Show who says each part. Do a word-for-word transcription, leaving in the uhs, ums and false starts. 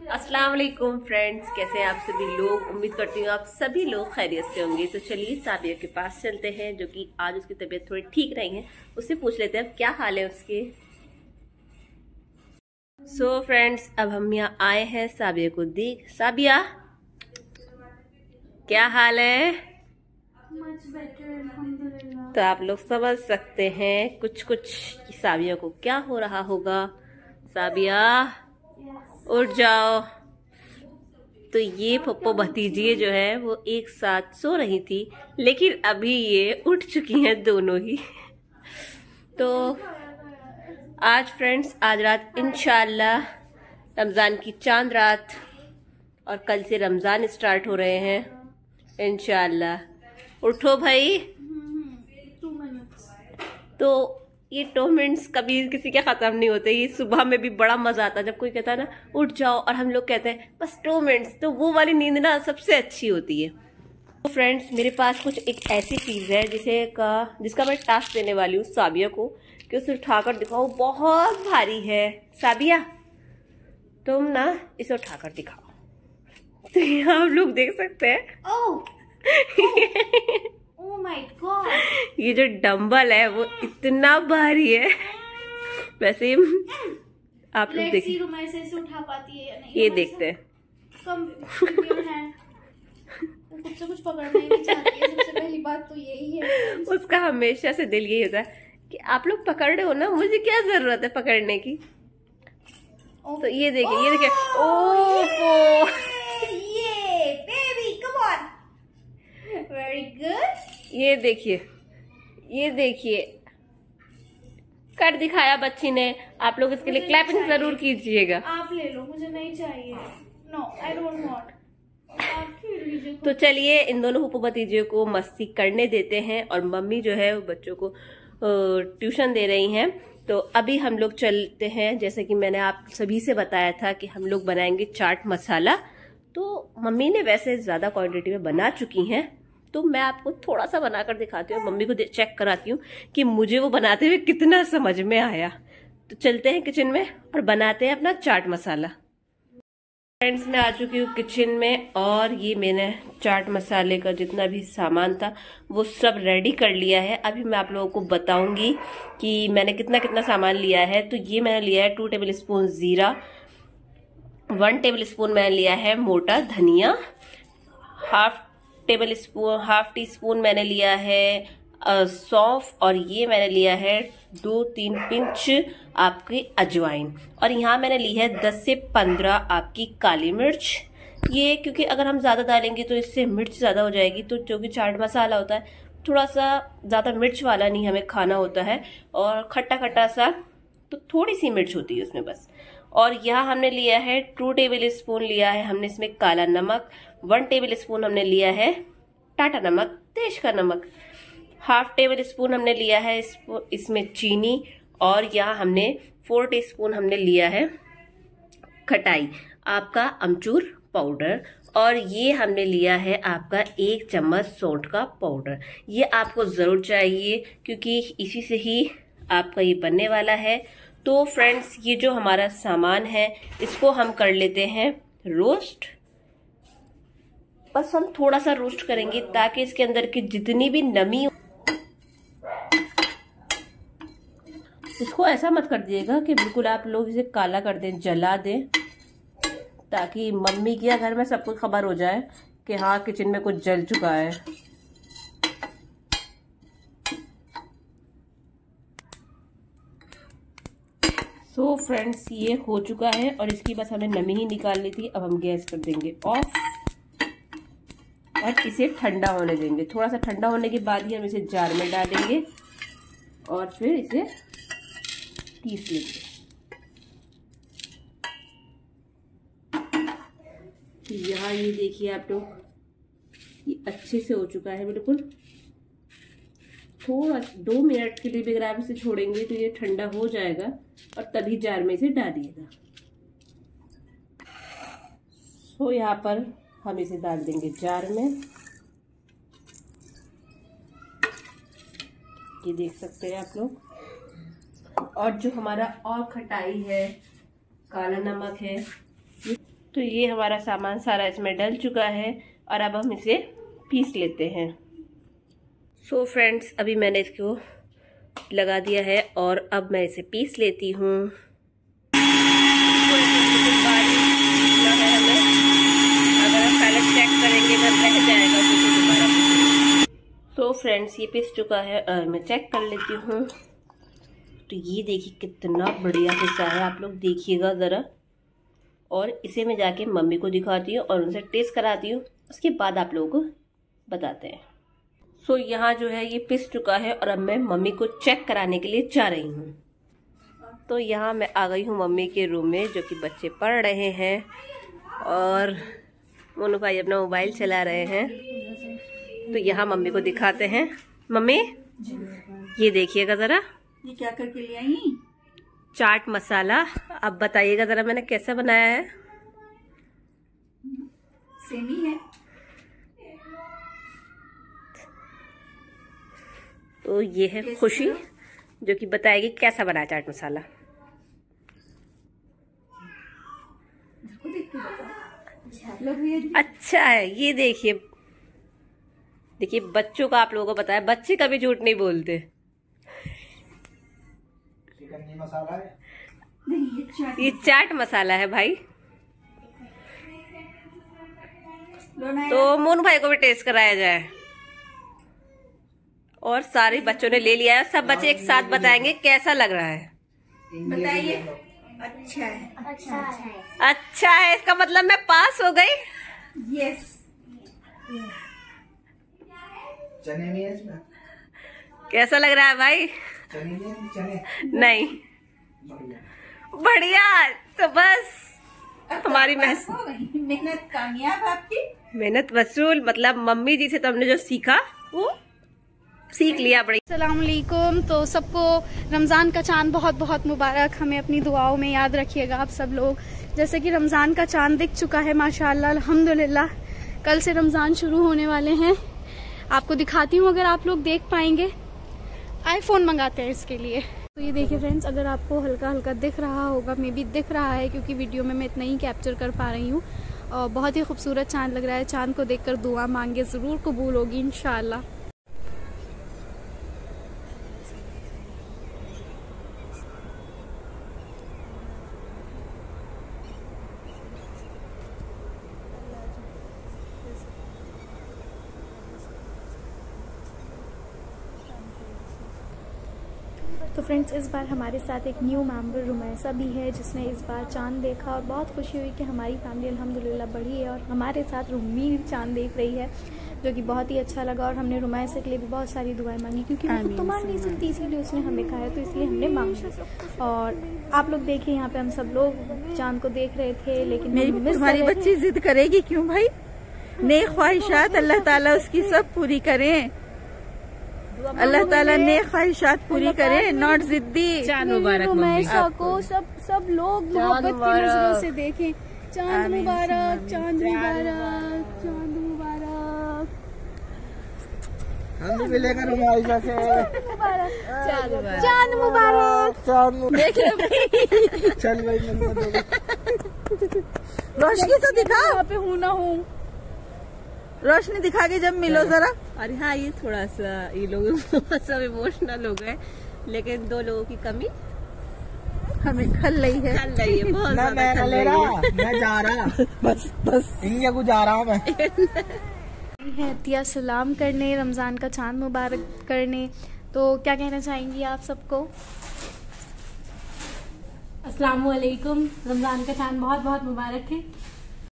Speaker 1: अस्सलाम वालेकुम फ्रेंड्स, कैसे हैं आप सभी लोग। उम्मीद करती हूँ आप सभी लोग खैरियत से होंगे। तो चलिए साबिया के पास चलते हैं, जो कि आज उसकी तबीयत थोड़ी ठीक नहीं है। उससे पूछ लेते हैं क्या हाल है उसके। सो so फ्रेंड्स, अब हम यहाँ आए हैं साबिया को देख। साबिया क्या हाल है?
Speaker 2: Much better, अल्हम्दुलिल्लाह।
Speaker 1: तो आप लोग समझ सकते हैं कुछ कुछ साबिया को क्या हो रहा होगा। साबिया
Speaker 2: Yes.
Speaker 1: उठ जाओ। तो ये पप्पो भतीजी जो है वो एक साथ सो रही थी, लेकिन अभी ये उठ चुकी हैं दोनों ही। तो आज फ्रेंड्स, आज रात इंशाल्लाह रमज़ान की चांद रात, और कल से रमज़ान स्टार्ट हो रहे हैं इंशाल्लाह। उठो भाई।
Speaker 2: Two minutes.
Speaker 1: तो ये टू मिनट्स कभी किसी के खत्म नहीं होते। ये सुबह में भी बड़ा मजा आता है जब कोई कहता है ना उठ जाओ, और हम लोग कहते हैं बस टू मिनट्स। तो वो वाली नींद ना सबसे अच्छी होती है। तो फ्रेंड्स, मेरे पास कुछ एक ऐसी चीज है जिसे का जिसका मैं टास्क देने वाली हूँ साबिया को कि उसे उठाकर दिखाओ। बहुत भारी है साबिया, तुम ना इसे उठाकर दिखाओ। तो यहाँ आप लोग देख सकते हैं।
Speaker 2: Oh. Oh my God.
Speaker 1: ये जो डंबल है वो इतना भारी है। वैसे आप लोग देखिए,
Speaker 2: रुमा से इसे उठा पाती है या नहीं।
Speaker 1: ये देखते हैं।
Speaker 2: कम your hand. वो खुद से कुछ पकड़ना ही नहीं चाहती है। सबसे पहली बात तो यही है।
Speaker 1: उसका हमेशा से दिल यही होता है कि आप लोग पकड़ रहे हो ना, मुझे क्या जरूरत है पकड़ने की।
Speaker 2: Oh.
Speaker 1: तो ये देखिए, ये देखिए।
Speaker 2: Oh,
Speaker 1: ओह,
Speaker 2: ये baby, come on. Very good.
Speaker 1: ये देखिए, ये देखिए, कर दिखाया बच्ची ने। आप लोग इसके लिए
Speaker 2: मुझे
Speaker 1: क्लैपिंग
Speaker 2: चाहिए।
Speaker 1: जरूर कीजिएगा।
Speaker 2: आप ले लो, मुझे नहीं चाहिए। No, I don't want. आप खेल लीजिए।
Speaker 1: तो चलिए इन दोनों फूफू भतीजियों को मस्ती करने देते हैं, और मम्मी जो है वो बच्चों को ट्यूशन दे रही हैं। तो अभी हम लोग चलते हैं। जैसे कि मैंने आप सभी से बताया था कि हम लोग बनाएंगे चाट मसाला। तो मम्मी ने वैसे ज्यादा क्वांटिटी में बना चुकी हैं, तो मैं आपको थोड़ा सा बनाकर दिखाती हूँ, मम्मी को चेक कराती हूँ कि मुझे वो बनाते हुए कितना समझ में आया। तो चलते हैं किचन में और बनाते हैं अपना चाट मसाला। फ्रेंड्स, मैं आ चुकी हूँ किचन में, और ये मैंने चाट मसाले का जितना भी सामान था वो सब रेडी कर लिया है। अभी मैं आप लोगों को बताऊंगी कि मैंने कितना कितना सामान लिया है। तो ये मैंने लिया है टू टेबल स्पून जीरा, वन टेबल स्पून मैंने लिया है मोटा धनिया, half tablespoon half teaspoon मैंने लिया है सौंफ, और ये मैंने लिया है दो तीन पिंच आपकी अजवाइन, और यहाँ मैंने ली है दस से पंद्रह आपकी काली मिर्च। ये क्योंकि अगर हम ज़्यादा डालेंगे तो इससे मिर्च ज़्यादा हो जाएगी। तो जो कि चाट मसाला होता है थोड़ा सा ज़्यादा मिर्च वाला नहीं हमें खाना होता है, और खट्टा खट्टा सा, तो थोड़ी सी मिर्च होती है उसमें बस। और यहाँ हमने लिया है टू टेबल स्पून लिया है हमने इसमें काला नमक, वन टेबल स्पून हमने लिया है टाटा नमक, देश का नमक, हाफ टेबल स्पून हमने लिया है इसमें चीनी, और यहाँ हमने फोर टीस्पून हमने लिया है खटाई आपका अमचूर पाउडर, और ये हमने लिया है आपका एक चम्मच सौंठ का पाउडर। ये आपको जरूर चाहिए क्योंकि इसी से ही आपका ये बनने वाला है। तो फ्रेंड्स, ये जो हमारा सामान है इसको हम कर लेते हैं रोस्ट। बस हम थोड़ा सा रोस्ट करेंगे ताकि इसके अंदर की जितनी भी नमी, इसको ऐसा मत कर दिएगा कि बिल्कुल आप लोग इसे काला कर दें, जला दें, ताकि मम्मी की या घर में सबको खबर हो जाए कि हाँ किचन में कुछ जल चुका है। सो so फ्रेंड्स, ये हो चुका है, और इसकी बस हमें नमी ही निकालनी थी। अब हम गैस कर देंगे ऑफ, और इसे ठंडा होने देंगे। थोड़ा सा ठंडा होने के बाद ही हम इसे जार में डालेंगे और फिर इसे पीस लेंगे। यहाँ ये देखिए आप लोग, ये अच्छे से हो चुका है बिल्कुल। थोड़ा दो मिनट के लिए भी अगर आप इसे छोड़ेंगे तो ये ठंडा हो जाएगा, और तभी जार में इसे डालिएगा। सो यहाँ पर हम इसे डाल देंगे जार में। ये देख सकते हैं आप लोग। और जो हमारा और खटाई है, काला नमक है, तो ये हमारा सामान सारा इसमें डल चुका है और अब हम इसे पीस लेते हैं। सो so फ्रेंड्स, अभी मैंने इसको लगा दिया है और अब मैं इसे पीस लेती हूँ। अगर हम पहले चेक करेंगे अगर रह जाएगा तो दोबारा। सो फ्रेंड्स, ये पिस चुका है और मैं चेक कर लेती हूँ। तो ये देखिए कितना बढ़िया पिसा है, आप लोग देखिएगा ज़रा। और इसे मैं जाके मम्मी को दिखाती हूँ और उनसे टेस्ट कराती हूँ, उसके बाद आप लोगों को बताते हैं। सो so, यहाँ जो है ये पिस चुका है और अब मैं मम्मी को चेक कराने के लिए जा रही हूँ। तो यहाँ मैं आ गई हूँ मम्मी के रूम में, जो कि बच्चे पढ़ रहे हैं और मोनू भाई अपना मोबाइल चला रहे हैं। तो यहाँ मम्मी को दिखाते हैं। मम्मी ये देखिएगा ज़रा,
Speaker 3: ये क्या करके ले आई?
Speaker 1: चाट मसाला। अब बताइएगा ज़रा मैंने कैसे बनाया है।
Speaker 3: सेमी है।
Speaker 1: तो ये है खुशी, जो कि बताएगी कैसा बना चाट मसाला। अच्छा है, ये देखिए देखिए बच्चों का आप लोगों को पता है, बच्चे कभी झूठ नहीं बोलते।
Speaker 3: चिकन मसाला है,
Speaker 1: ये चाट मसाला है भाई। तो मोनू भाई को भी टेस्ट कराया जाए। और सारे बच्चों ने ले लिया है, सब बच्चे एक साथ बताएंगे कैसा लग रहा है।
Speaker 3: बताइए। अच्छा है।
Speaker 2: अच्छा है।
Speaker 1: अच्छा है, इसका मतलब मैं पास हो गई।
Speaker 3: यस। चने नहीं है इसमें?
Speaker 1: कैसा लग रहा है भाई?
Speaker 3: चने नहीं है? चने
Speaker 1: नहीं। बढ़िया। तो बस हमारी
Speaker 3: मेहनत कामयाब आपकी।
Speaker 1: मेहनत वसूल, मतलब मम्मी जी से तो हमने जो सीखा वो सीख लिया। बड़ी
Speaker 2: अस्सलाम वालेकुम। तो सबको रमज़ान का चांद बहुत बहुत मुबारक। हमें अपनी दुआओं में याद रखिएगा आप सब लोग। जैसे कि रमज़ान का चांद दिख चुका है माशाल्लाह अल्हम्दुलिल्लाह। कल से रमज़ान शुरू होने वाले हैं, आपको दिखाती हूँ अगर आप लोग देख पाएंगे। आईफोन मंगाते हैं इसके लिए। तो ये देखिए फ्रेंड्स, अगर आपको हल्का हल्का दिख रहा होगा, मे बी दिख रहा है क्योंकि वीडियो में मैं इतना ही कैप्चर कर पा रही हूँ। और बहुत ही खूबसूरत चांद लग रहा है। चांद को देखकर दुआ मांगे, ज़रूर कबूल होगी इंशाल्लाह। तो फ्रेंड्स, इस बार हमारे साथ एक न्यू मेंबर रुमैसा भी है, जिसने इस बार चांद देखा और बहुत खुशी हुई कि हमारी फैमिली अल्हम्दुलिल्लाह बढ़ी है और हमारे साथ रुम्मी चांद देख रही है, जो कि बहुत ही अच्छा लगा। और हमने रुमैसा के लिए भी बहुत सारी दुआएं मांगी क्योंकि वो खुद तो मांग नहीं सकती, इसीलिए उसने हमें कहा है, तो इसलिए हमने मांगी। और आप लोग देखिए यहाँ पे हम सब लोग चांद को देख रहे थे, लेकिन
Speaker 3: मेरी तुम्हारी बच्ची जिद करेगी क्यों भाई? नेक ख्वाहिशात अल्लाह ताला उसकी सब पूरी करें। अल्लाह ताला नेक ख्वाहिशात पूरी करे, नॉट जिद्दी।
Speaker 2: चांद मुबारक रुमैसा को सब सब लोग मोहब्बत की नजरों से देखें। चांद मुबारक, चांद मुबारक, चांद मुबारक।
Speaker 3: हम भी मिलेगा रुमैसा से।
Speaker 2: चांद मुबारक, चांद मुबारक,
Speaker 3: चांद देखिए। चल भाई रोशनी तो दिखा।
Speaker 2: यहाँ पे हूँ ना हूँ,
Speaker 3: रोशनी दिखा के जब मिलो जरा।
Speaker 1: अरे हाँ, ये थोड़ा सा ये लोग सब इमोशनल हो गए, लेकिन दो लोगों की कमी
Speaker 3: हमें खल रही है।
Speaker 1: खल रही है बहुत ज्यादा।
Speaker 3: मैं ले रहा, मैं जा रहा, बस बस इंडिया को जा रहा हूँ मैं।
Speaker 2: है अतिया सलाम करने, रमज़ान का चांद मुबारक करने। तो क्या कहना चाहेंगी आप सबको?
Speaker 4: अस्सलाम वालेकुम। रमज़ान का चांद बहुत बहुत मुबारक है।